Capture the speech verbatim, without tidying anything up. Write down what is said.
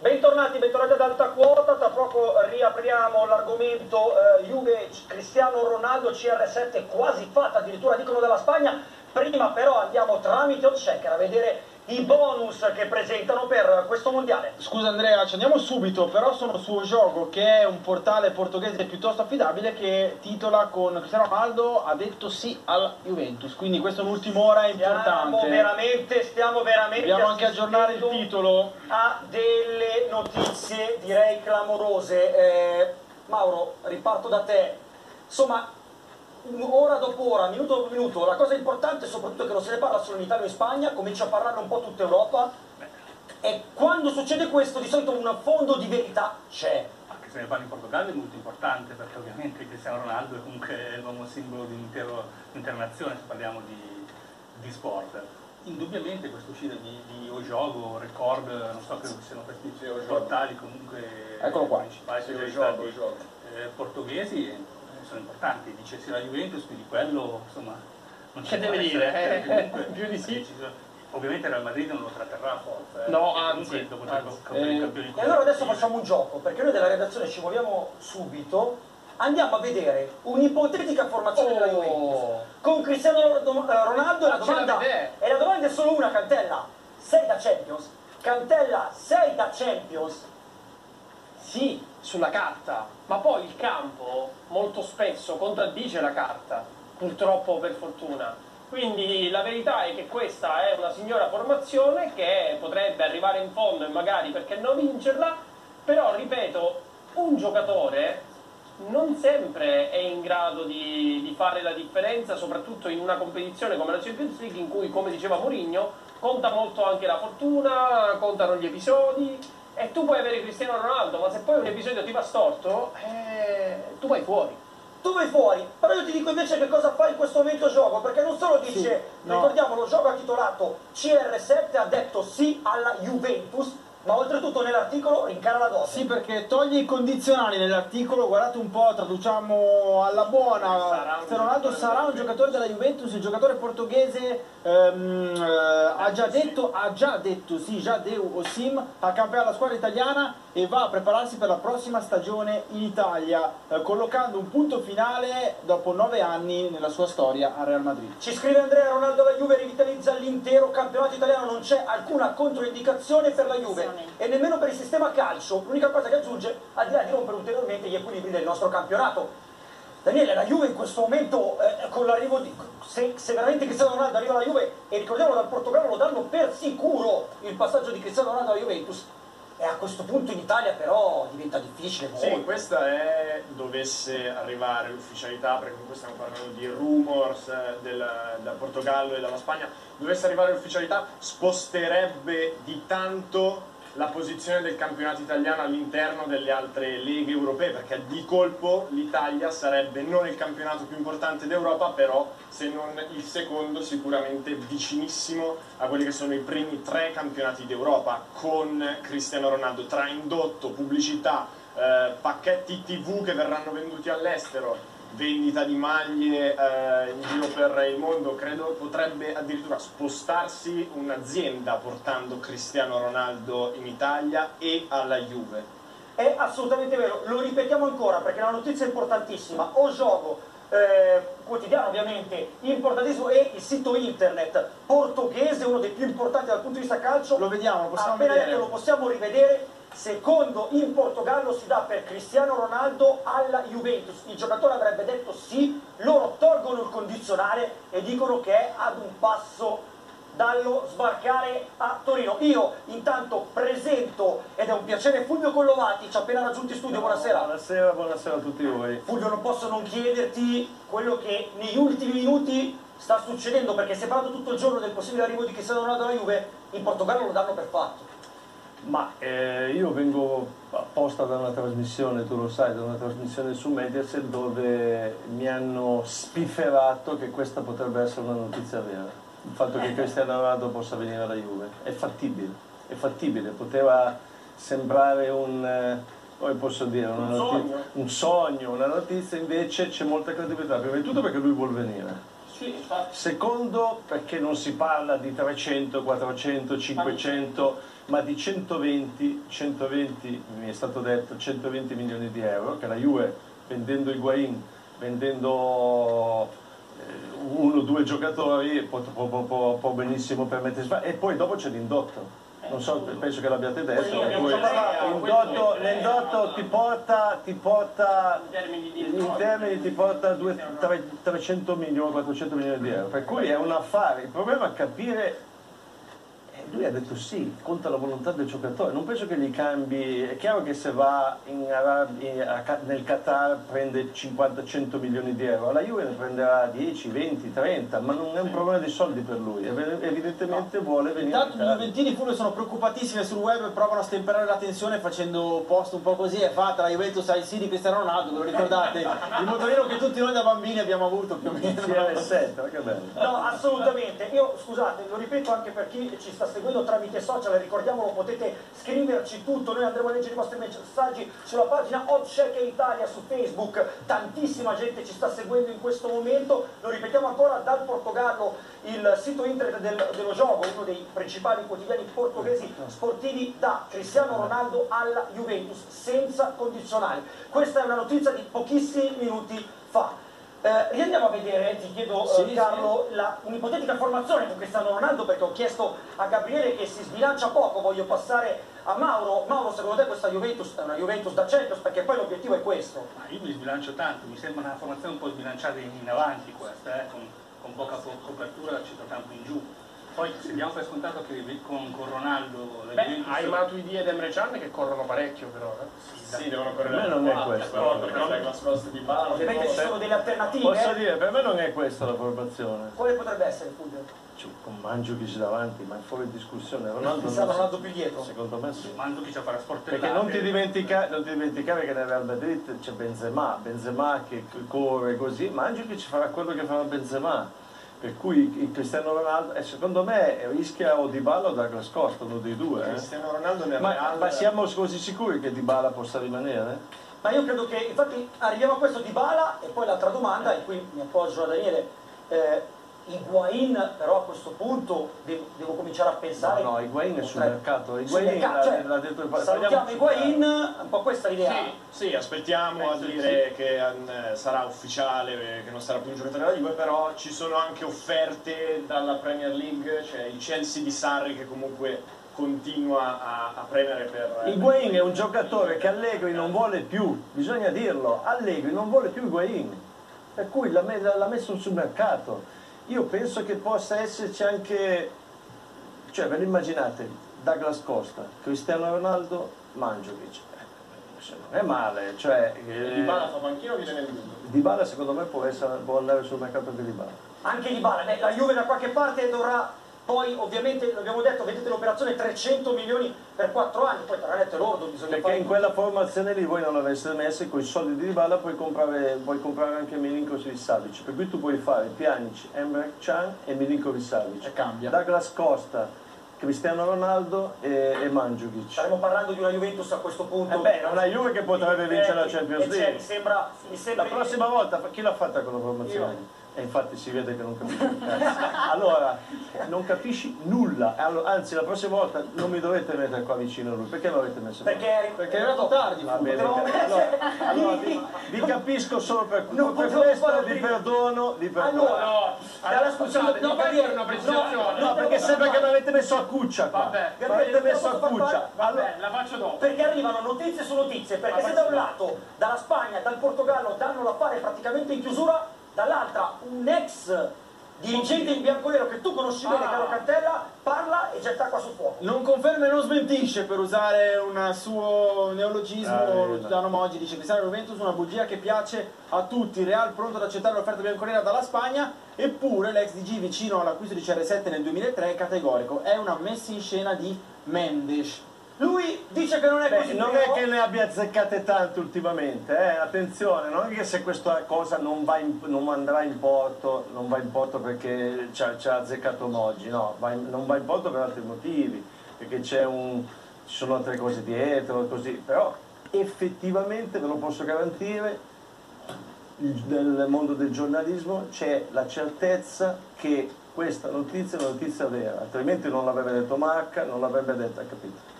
Bentornati, bentornati ad Alta Quota, tra poco riapriamo l'argomento eh, Juve, Cristiano Ronaldo, C R sette quasi fatta, addirittura dicono dalla Spagna. Prima però andiamo tramite Oddschecker a vedere i bonus che presentano per questo mondiale. Scusa Andrea, ci andiamo subito, però sono su Ogiogo, che è un portale portoghese piuttosto affidabile, che titola con Cristiano Ronaldo ha detto sì alla Juventus, quindi questa è un'ultima ora importante. Stiamo veramente, stiamo veramente Dobbiamo anche aggiornare il titolo. A delle notizie direi clamorose. Eh, Mauro, riparto da te. Insomma, ora dopo ora, minuto dopo minuto, la cosa importante è soprattutto che non se ne parla solo in Italia o in Spagna, comincia a parlarne un po' tutta Europa, e quando succede questo di solito un fondo di verità c'è. Anche se ne parla in Portogallo è molto importante, perché ovviamente Cristiano Ronaldo è comunque l'uomo simbolo di un'intera nazione, se parliamo di, di sport. Indubbiamente questa uscita di, di Ogiogo, Record, non so che siano questi portali comunque Eccolo qua. principali Sì, specializzati Ogiogo, eh, portoghesi, sono importanti. Dice sì la Juventus, quindi quello insomma non che deve dire, essere, eh, comunque, più di sì. Ovviamente Real Madrid non lo tratterrà a forza, eh, no, anzi, dopo anzi. tre Eh, campioni. E allora adesso facciamo un gioco, perché noi della redazione ci muoviamo subito, andiamo a vedere un'ipotetica formazione Oh. della Juventus con Cristiano Ronaldo, e la Ah, ce domanda, l'avete? e la domanda è solo una, Cantella, sei da Champions? Cantella, sei da Champions? Sì, sulla carta, ma poi il campo molto spesso contraddice la carta, purtroppo per fortuna. Quindi la verità è che questa è una signora formazione che potrebbe arrivare in fondo e magari perché non vincerla, però ripeto, un giocatore non sempre è in grado di, di fare la differenza, soprattutto in una competizione come la Champions League, in cui, come diceva Mourinho, conta molto anche la fortuna, contano gli episodi. E tu puoi avere Cristiano Ronaldo, ma se poi un episodio ti va storto, eh, tu vai fuori. Tu vai fuori, però io ti dico invece che cosa fa in questo momento Gioco, perché non solo dice, Sì, no. ricordiamolo, Gioco ha titolato C R sette, ha detto sì alla Juventus, ma oltretutto nell'articolo rincara la dose. Sì, perché toglie i condizionali nell'articolo, guardate un po', traduciamo alla buona. Cristiano Ronaldo sarà un giocatore della Juventus, il giocatore portoghese ehm, eh, ha già detto, ha già detto sì, Jadeu Osim, accampea la squadra italiana e va a prepararsi per la prossima stagione in Italia, eh, collocando un punto finale dopo nove anni nella sua storia a Real Madrid. Ci scrive Andrea, Ronaldo alla Juve rivitalizza l'intero campionato italiano, non c'è alcuna controindicazione per la Juve e nemmeno per il sistema calcio, l'unica cosa che aggiunge, al di là di rompere ulteriormente gli equilibri del nostro campionato. Daniele, la Juve in questo momento, eh, con l'arrivo di... Se, se veramente Cristiano Ronaldo arriva alla Juve, e ricordiamo dal Portogallo lo danno per sicuro il passaggio di Cristiano Ronaldo alla Juventus, e a questo punto in Italia però diventa difficile. Sì, molto. Questa è, dovesse arrivare l'ufficialità, perché comunque stiamo parlando di rumors del, dal Portogallo e dalla Spagna, dovesse arrivare l'ufficialità sposterebbe di tanto la posizione del campionato italiano all'interno delle altre leghe europee, perché di colpo l'Italia sarebbe non il campionato più importante d'Europa, però se non il secondo sicuramente vicinissimo a quelli che sono i primi tre campionati d'Europa, con Cristiano Ronaldo, tra indotto, pubblicità, eh, pacchetti tivù che verranno venduti all'estero, vendita di maglie eh, in giro per il mondo. Credo potrebbe addirittura spostarsi un'azienda portando Cristiano Ronaldo in Italia e alla Juve. È assolutamente vero, lo ripetiamo ancora perché è una notizia importantissima. Ogiogo, eh, quotidiano ovviamente, importantissimo, e il sito internet portoghese, uno dei più importanti dal punto di vista calcio. Lo vediamo, lo possiamo appena vedere. detto, lo possiamo rivedere. Secondo in Portogallo si dà per Cristiano Ronaldo alla Juventus, il giocatore avrebbe detto sì, loro tolgono il condizionale e dicono che è ad un passo dallo sbarcare a Torino. Io intanto presento, ed è un piacere, Fulvio Collovati, ci ha appena raggiunto in studio, buonasera. Buonasera, buonasera a tutti voi. Fulvio, non posso non chiederti quello che negli ultimi minuti sta succedendo, perché si è parlato tutto il giorno del possibile arrivo di Cristiano Ronaldo alla Juve, in Portogallo lo danno per fatto. Ma eh, io vengo apposta da una trasmissione, tu lo sai, da una trasmissione su Mediaset, dove mi hanno spifferato che questa potrebbe essere una notizia vera. Il fatto che Cristiano Ronaldo possa venire alla Juve è fattibile, è fattibile, poteva sembrare un, eh, come posso dire, una un, notizia, sogno. un sogno, una notizia, invece c'è molta credibilità, prima di tutto perché lui vuol venire. Secondo, perché non si parla di trecento, quattrocento, cinquecento ma di centoventi, centoventi, mi è stato detto, centoventi milioni di euro, che la Juve vendendo Higuaín, vendendo uno o due giocatori può, può, può, può benissimo permettersi, e poi dopo c'è l'indotto. Non so, penso che l'abbiate detto, Sì, per cui l'indotto, l'indotto ti porta, ti porta In termini di in termini ti porta due, tre, trecento milioni, quattrocento milioni di euro, per cui è un affare. Il problema è capire, lui ha detto sì, conta la volontà del giocatore, non penso che gli cambi, è chiaro che se va in Arabia, nel Qatar prende cinquanta cento milioni di euro, la Juve ne prenderà dieci, venti, trenta, ma non è un problema di soldi per lui, evidentemente vuole venire. Intanto gli juventini pure sono preoccupatissimi sul web e provano a stemperare la tensione facendo post un po' così, è fatta la Juventus al sì di Cristiano Ronaldo, ve lo ricordate? Il motorino che tutti noi da bambini abbiamo avuto più o meno. C R sette, che bello. No, assolutamente. Io, scusate, lo ripeto anche per chi ci sta seguendo tramite social, ricordiamolo, potete scriverci tutto, noi andremo a leggere i vostri messaggi sulla pagina Oddschecker Italia su Facebook, tantissima gente ci sta seguendo in questo momento, lo ripetiamo ancora, dal Portogallo, il sito internet del, dello gioco, uno dei principali quotidiani portoghesi sportivi, da Cristiano Ronaldo alla Juventus, senza condizionali. Questa è una notizia di pochissimi minuti fa. Eh, riandiamo a vedere, ti chiedo sì, eh, Carlo, sì. un'ipotetica formazione con Cristiano Ronaldo, perché ho chiesto a Gabriele che si sbilancia poco, voglio passare a Mauro. Mauro, secondo te questa Juventus è una Juventus da Champions? Perché poi l'obiettivo è questo. Ma io mi sbilancio tanto, mi sembra una formazione un po' sbilanciata in, in avanti questa, eh, con, con poca copertura dal centrocampo in giù. Poi se diamo per scontato che con, con Ronaldo la Beh, Juventus... hai Matuidi ed Emre Can che corrono parecchio però, eh? Sì, sì, devono correre. Per me non è questo. Però la nascosta di Bala. Ovviamente ci sono delle alternative. Posso dire, per me non è questa la formazione. Quale potrebbe essere, Fulvio? Cioè, con Mandzukic davanti, ma è fuori discussione. Ronaldo Pensavo non- Ronaldo più dietro. Secondo me sì. Mando chi ci farà sportellare. Perché non ti, dimentica, non ti dimenticare che nel Real Madrid c'è Benzema, Benzema che corre così, Mandzukic farà quello che farà Benzema. Per cui il Cristiano Ronaldo, eh, secondo me, rischia o Dybala o Douglas Costa, uno dei due. Eh. Cristiano Ronaldo nel Ma, Real... ma siamo così sicuri che Dybala possa rimanere? Ma io credo che, infatti, arriviamo a questo di Bala e poi l'altra domanda, e qui mi appoggio a Daniele. Eh, Higuaín però a questo punto devo, devo cominciare a pensare... No, no, Higuaín è sul Tre- mercato. sul Higuaín mercato, l'ha, cioè, l'ha detto il salutiamo Higuaín, un po' questa l'idea. Sì, sì, aspettiamo a dire che eh, sarà ufficiale, che non sarà più un giocatore della Juve, però ci sono anche offerte dalla Premier League, cioè il Chelsea di Sarri che comunque continua a, a premere per... Higuaín è un giocatore che Allegri non vuole più, bisogna dirlo, Allegri non vuole più Higuaín, per cui l'ha, me- l'ha messo sul mercato. Io penso che possa esserci anche, cioè ve lo immaginate, Douglas Costa, Cristiano Ronaldo, Mandzukic, eh, non è male, cioè... eh, Dybala fa panchino o viene venduto? Dybala secondo me può, essere, può andare sul mercato anche Dybala. Anche di Bala, beh, la Juve da qualche parte dovrà... Poi ovviamente, l'abbiamo detto, vedete l'operazione trecento milioni per quattro anni, poi tra netto e lordo bisogna Perché fare... in quella formazione lì voi non l'aveste messo, con i soldi di Dybala puoi comprare, puoi comprare anche Milinkovic Savic, per cui tu puoi fare Pjanic, Emre Can e Milinkovic Savic. E cambia. Douglas Costa, Cristiano Ronaldo e, e Mandzukic. Staremo parlando di una Juventus a questo punto. Eh beh, è una Juve che potrebbe vincere la Champions E c'è, League. mi sembra, mi sembra La prossima volta, chi l'ha fatta con la formazione? E infatti si vede che non capisci un cazzo. Allora, non capisci nulla. Allora, anzi, la prossima volta non mi dovete mettere qua vicino a lui. Perché lo avete messo qua? Perché, Perché è arrivato tardi, Va bene, Potevamo allora, mettere- allora vi, vi capisco solo per, Non per potevo questo, fare vi prima. perdono, vi perdono. Allora, No, dalla allora, scusate, scusate, no, no, perché- fare una precisazione. No, perché sembra che mi avete messo a cuccia qua. Vabbè, Mi avete Gabriele, messo a posso far cuccia. fare? Vabbè, la faccio dopo. Perché arrivano notizie su notizie, perché se da un lato dalla Spagna, dal Portogallo danno l'affare praticamente in chiusura, dall'altra un ex dirigente in bianconero che tu conosci bene, Ah. caro Cantella, parla e getta acqua sul fuoco. Non conferma e non smentisce, per usare un suo neologismo. Ah, Luciano Moggi dice Cristiano Juventus una bugia che piace a tutti, Real pronto ad accettare l'offerta bianconera dalla Spagna, eppure l'ex D G vicino all'acquisto di C R sette nel duemilatré è categorico, è una messa in scena di Mendes. Lui dice che non è Beh, così, non però- è che ne abbia azzeccate tante ultimamente, eh? Attenzione, non è che se questa cosa non, va in- non andrà in porto, non va in porto perché ci ha, ci ha azzeccato Moggi, no, va in- non va in porto per altri motivi, perché c'è un, ci sono altre cose dietro, così, però effettivamente ve lo posso garantire, il- nel mondo del giornalismo c'è la certezza che questa notizia è una notizia vera, altrimenti non l'avrebbe detto Marca, non l'avrebbe detta, capito?